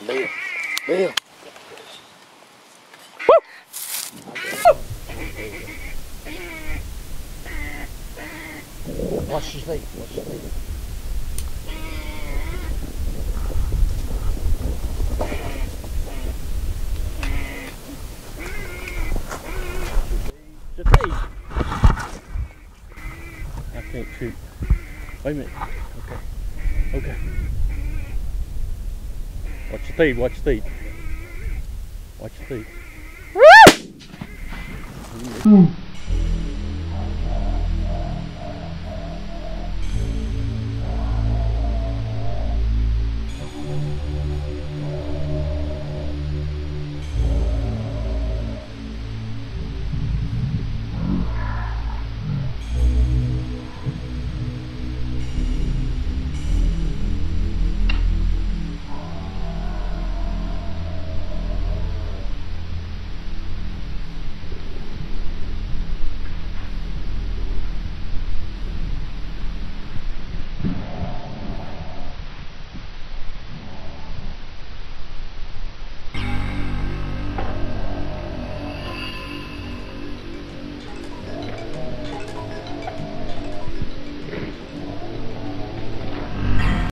Bill. Bill. Watch your feet. Watch your feet. Your feet. I can't shoot. Wait a minute. Okay. Okay. Watch your feet. Watch your feet. Watch your feet.